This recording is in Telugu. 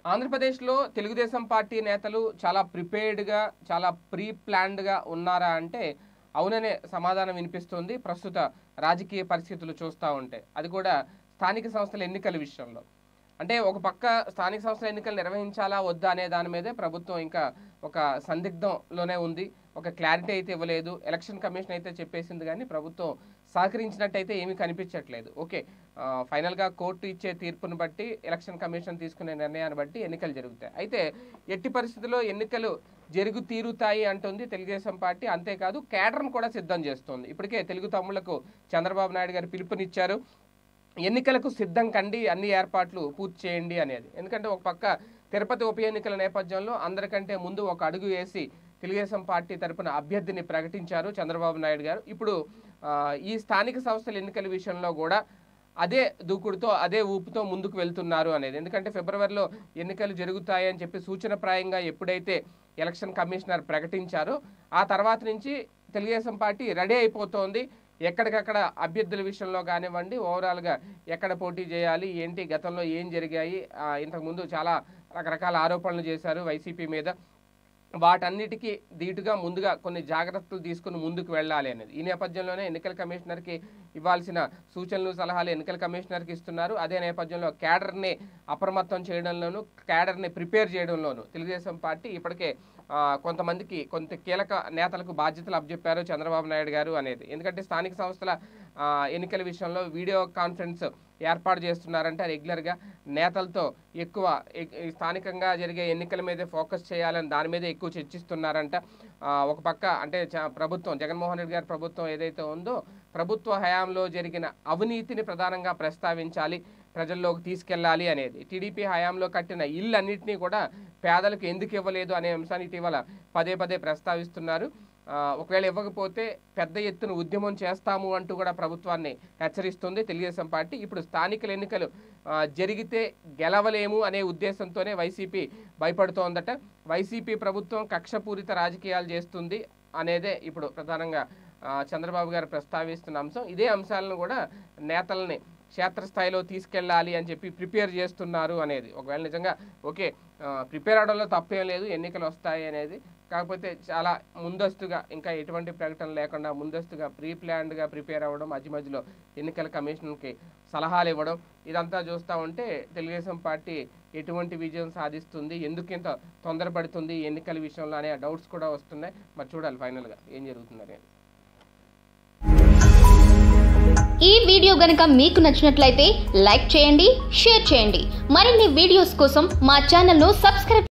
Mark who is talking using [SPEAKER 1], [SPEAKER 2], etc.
[SPEAKER 1] ఆంధ్రప్రదేశ్లో తెలుగుదేశం పార్టీ నేతలు చాలా ప్రిపేర్డ్గా చాలా ప్రీ ప్లాన్డ్గా ఉన్నారా అంటే అవుననే సమాధానం వినిపిస్తుంది ప్రస్తుత రాజకీయ పరిస్థితులు చూస్తూ ఉంటే. అది కూడా స్థానిక సంస్థల ఎన్నికల విషయంలో. అంటే ఒక పక్క స్థానిక సంస్థల ఎన్నికలు నిర్వహించాలా వద్దా అనే దాని మీదే ప్రభుత్వం ఇంకా ఒక సందిగ్ధంలోనే ఉంది. ఒక క్లారిటీ అయితే ఇవ్వలేదు. ఎలక్షన్ కమిషన్ అయితే చెప్పేసింది కానీ ప్రభుత్వం సహకరించినట్టయితే ఏమీ కనిపించట్లేదు. ఓకే, ఫైనల్గా కోర్టు ఇచ్చే తీర్పును బట్టి ఎలక్షన్ కమిషన్ తీసుకునే నిర్ణయాన్ని బట్టి ఎన్నికలు జరుగుతాయి. అయితే ఎట్టి పరిస్థితుల్లో ఎన్నికలు జరుగు తీరుతాయి అంటుంది తెలుగుదేశం పార్టీ. అంతేకాదు కేడర్ను కూడా సిద్ధం చేస్తుంది. ఇప్పటికే తెలుగు తమ్ముళ్లకు చంద్రబాబు నాయుడు గారు పిలుపునిచ్చారు. ఎన్నికలకు సిద్ధం కండి, అన్ని ఏర్పాట్లు పూర్తి చేయండి అనేది. ఎందుకంటే ఒక పక్క తిరుపతి ఉప ఎన్నికల నేపథ్యంలో అందరికంటే ముందు ఒక అడుగు వేసి తెలుగుదేశం పార్టీ తరపున అభ్యర్థిని ప్రకటించారు చంద్రబాబు నాయుడు గారు. ఇప్పుడు ఈ స్థానిక సంస్థల ఎన్నికల విషయంలో కూడా అదే దూకుడుతో అదే ఊపుతో ముందుకు వెళ్తున్నారు అనేది. ఎందుకంటే ఫిబ్రవరిలో ఎన్నికలు జరుగుతాయని చెప్పి సూచనప్రాయంగా ఎప్పుడైతే ఎలక్షన్ కమిషనర్ ప్రకటించారో ఆ తర్వాత నుంచి తెలుగుదేశం పార్టీ రెడీ అయిపోతోంది. ఎక్కడికక్కడ అభ్యర్థుల విషయంలో కానివ్వండి, ఓవరాల్గా ఎక్కడ పోటీ చేయాలి, ఏంటి, గతంలో ఏం జరిగాయి, ఇంతకుముందు చాలా రకరకాల ఆరోపణలు చేశారు వైసీపీ మీద, వాటన్నిటికీ ధీటుగా ముందుగా కొన్ని జాగ్రత్తలు తీసుకుని ముందుకు వెళ్ళాలి అనేది. ఈ నేపథ్యంలోనే ఎన్నికల కమిషనర్కి ఇవ్వాల్సిన సూచనలు సలహాలు ఎన్నికల కమిషనర్కి ఇస్తున్నారు. అదే నేపథ్యంలో క్యాడర్ని అప్రమత్తం చేయడంలోనూ క్యాడర్ని ప్రిపేర్ చేయడంలోనూ తెలుగుదేశం పార్టీ ఇప్పటికే కొంతమందికి కొంత కీలక నేతలకు బాధ్యతలు అప్పచెప్పారు చంద్రబాబు నాయుడు గారు అనేది. ఎందుకంటే స్థానిక సంస్థల ఎన్నికల విషయంలో వీడియో కాన్ఫరెన్స్ ఏర్పాటు చేస్తున్నారంటే రెగ్యులర్గా నేతలతో ఎక్కువ స్థానికంగా జరిగే ఎన్నికల మీదే ఫోకస్ చేయాలని దాని మీద ఎక్కువ చర్చిస్తున్నారంట. ఒక పక్క అంటే ప్రభుత్వం, జగన్మోహన్ రెడ్డి గారి ప్రభుత్వం ఏదైతే ఉందో ప్రభుత్వ హయాంలో జరిగిన అవినీతిని ప్రధానంగా ప్రస్తావించాలి, ప్రజల్లోకి తీసుకెళ్లాలి అనేది. టీడీపీ హయాంలో కట్టిన ఇల్లు అన్నింటినీ కూడా పేదలకు ఎందుకు ఇవ్వలేదు అనే అంశాన్ని ఇటీవల పదే పదే ప్రస్తావిస్తున్నారు. ఒకవేళ ఇవ్వకపోతే పెద్ద ఎత్తున ఉద్యమం చేస్తాము అంటూ కూడా ప్రభుత్వాన్ని హెచ్చరిస్తుంది తెలుగుదేశం పార్టీ. ఇప్పుడు స్థానికల ఎన్నికలు జరిగితే గెలవలేము అనే ఉద్దేశంతోనే వైసీపీ భయపడుతోందట. వైసీపీ ప్రభుత్వం కక్షపూరిత రాజకీయాలు చేస్తుంది అనేదే ఇప్పుడు ప్రధానంగా చంద్రబాబు గారు ప్రస్తావిస్తున్న అంశం. ఇదే అంశాలను కూడా నేతల్ని క్షేత్రస్థాయిలో తీసుకెళ్ళాలి అని చెప్పి ప్రిపేర్ చేస్తున్నారు అనేది. ఒకవేళ నిజంగా ఓకే, ప్రిపేర్ అవడంలో తప్పేం లేదు, ఎన్నికలు వస్తాయి అనేది. కాకపోతే చాలా ముందస్తుగా ఇంకా ఎటువంటి ప్రకటన లేకుండా ముందస్తుగా ప్రీ ప్లాన్డ్గా ప్రిపేర్ అవ్వడం, మధ్య మధ్యలో ఎన్నికల కమిషన్కి సలహాలు ఇవ్వడం, ఇదంతా చూస్తూ ఉంటే తెలుగుదేశం పార్టీ ఎటువంటి విజయం సాధిస్తుంది, ఎందుకు ఇంత తొందరపడుతుంది ఎన్నికల విషయంలో అనే డౌట్స్ కూడా వస్తున్నాయి. మరి చూడాలి ఫైనల్గా ఏం జరుగుతుంది అనేది.
[SPEAKER 2] ఈ వీడియో గనుక మీకు నచ్చినట్లయితే లైక్ చేయండి, షేర్ చేయండి. మరిన్ని వీడియోస్ కోసం మా ఛానల్ను సబ్స్క్రైబ్